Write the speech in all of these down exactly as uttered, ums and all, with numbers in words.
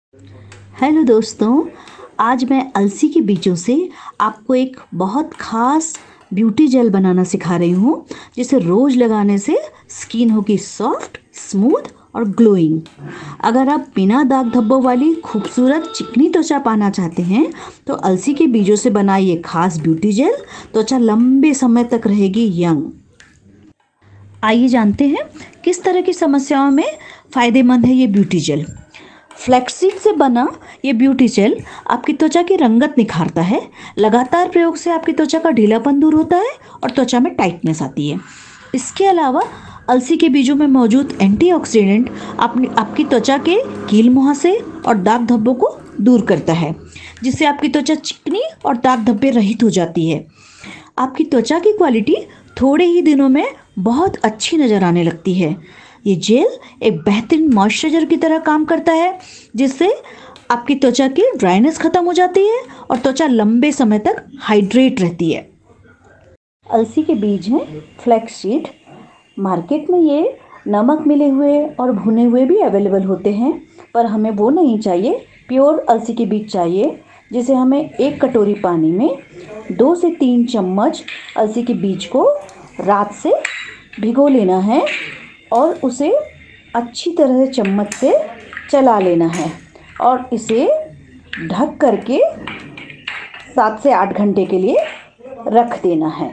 Hello दोस्तों, आज मैं अलसी के बीजों से आपको एक बहुत ख़ास ब्यूटी जेल बनाना सिखा रही हूँ, जिसे रोज़ लगाने से स्किन होगी सॉफ्ट, स्मूथ और ग्लोइंग। अगर आप बिना दाग धब्बों वाली खूबसूरत चिकनी त्वचा पाना चाहते हैं तो अलसी के बीजों से बनाई ये खास ब्यूटी जेल त्वचा लंबे समय तक रहेगी यंग। आइए जानते हैं किस तरह की समस्याओं में फ़ायदेमंद है ये ब्यूटी जेल। फ्लैक्ससीड से बना ये ब्यूटी जेल आपकी त्वचा की रंगत निखारता है। लगातार प्रयोग से आपकी त्वचा का ढीलापन दूर होता है और त्वचा में टाइटनेस आती है। इसके अलावा अलसी के बीजों में मौजूद एंटीऑक्सीडेंट अपनी आपकी त्वचा के कील मुहासे और दाग धब्बों को दूर करता है, जिससे आपकी त्वचा चिकनी और दाग धब्बे रहित हो जाती है। आपकी त्वचा की क्वालिटी थोड़े ही दिनों में बहुत अच्छी नज़र आने लगती है। ये जेल एक बेहतरीन मॉइस्चराइजर की तरह काम करता है, जिससे आपकी त्वचा की ड्राइनेस खत्म हो जाती है और त्वचा लंबे समय तक हाइड्रेट रहती है। अलसी के बीज हैं फ्लैक्ससीड। मार्केट में ये नमक मिले हुए और भुने हुए भी अवेलेबल होते हैं, पर हमें वो नहीं चाहिए। प्योर अलसी के बीज चाहिए, जिसे हमें एक कटोरी पानी में दो से तीन चम्मच अलसी के बीज को रात से भिगो लेना है और उसे अच्छी तरह से चम्मच से चला लेना है और इसे ढक करके सात से आठ घंटे के लिए रख देना है।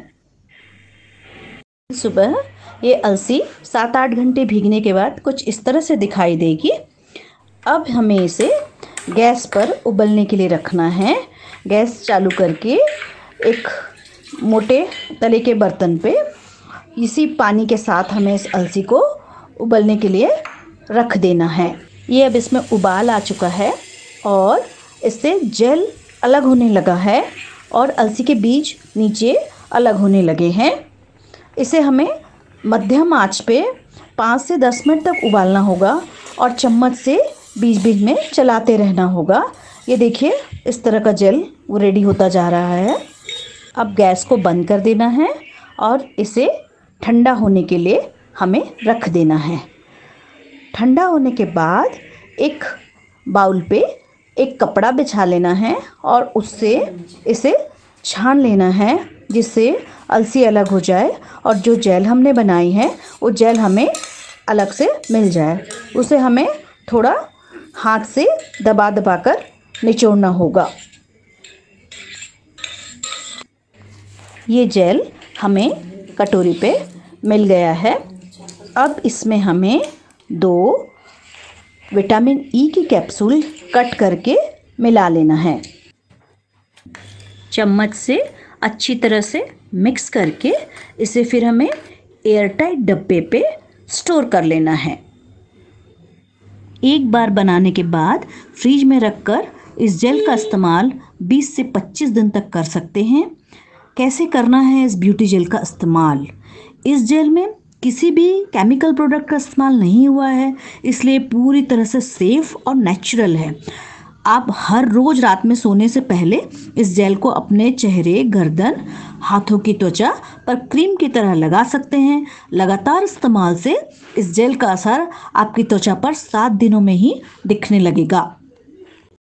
सुबह ये अलसी सात आठ घंटे भीगने के बाद कुछ इस तरह से दिखाई देगी। अब हमें इसे गैस पर उबलने के लिए रखना है। गैस चालू करके एक मोटे तले के बर्तन पे इसी पानी के साथ हमें इस अलसी को उबलने के लिए रख देना है। ये अब इसमें उबाल आ चुका है और इससे जेल अलग होने लगा है और अलसी के बीज नीचे अलग होने लगे हैं। इसे हमें मध्यम आंच पे पाँच से दस मिनट तक उबालना होगा और चम्मच से बीच बीच में चलाते रहना होगा। ये देखिए, इस तरह का जेल वो रेडी होता जा रहा है। अब गैस को बंद कर देना है और इसे ठंडा होने के लिए हमें रख देना है। ठंडा होने के बाद एक बाउल पे एक कपड़ा बिछा लेना है और उससे इसे छान लेना है, जिससे अलसी अलग हो जाए और जो जेल हमने बनाई है वो जेल हमें अलग से मिल जाए। उसे हमें थोड़ा हाथ से दबा दबा कर निचोड़ना होगा। ये जेल हमें कटोरी पे मिल गया है। अब इसमें हमें दो विटामिन ई की कैप्सूल कट करके मिला लेना है। चम्मच से अच्छी तरह से मिक्स करके इसे फिर हमें एयरटाइट डब्बे पे स्टोर कर लेना है। एक बार बनाने के बाद फ्रिज में रखकर इस जेल का इस्तेमाल बीस से पच्चीस दिन तक कर सकते हैं। कैसे करना है इस ब्यूटी जेल का इस्तेमाल? इस जेल में किसी भी केमिकल प्रोडक्ट का इस्तेमाल नहीं हुआ है, इसलिए पूरी तरह से सेफ और नेचुरल है। आप हर रोज़ रात में सोने से पहले इस जेल को अपने चेहरे, गर्दन, हाथों की त्वचा पर क्रीम की तरह लगा सकते हैं। लगातार इस्तेमाल से इस जेल का असर आपकी त्वचा पर सात दिनों में ही दिखने लगेगा।